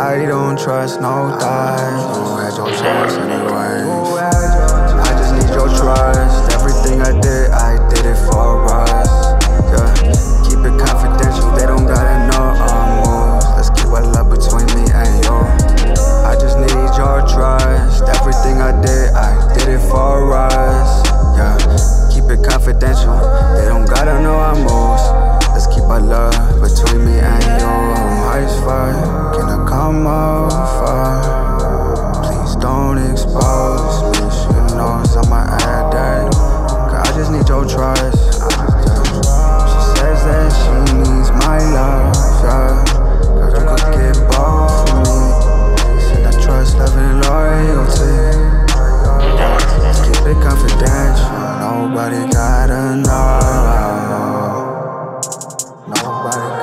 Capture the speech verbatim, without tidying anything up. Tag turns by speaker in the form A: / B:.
A: I don't trust no thighs. You had your chance anyways. I just need your trust. Everything I did, I did it for us. Yeah, keep it confidential. They don't gotta know our moves. Let's keep a love between me and you. I just need your trust. Everything I did, I did it for us. Yeah, keep it confidential. They don't gotta know our moves. Let's keep our love between me and you. I'm high as fuck. Can I come over? Please don't expose me. She knows I'm a addict. Cause I just need your trust. She says that she needs my love, yeah. Cause you could get both from me. Said that trust, love, and loyalty. Let's keep it confidential. Nobody gotta know. Nobody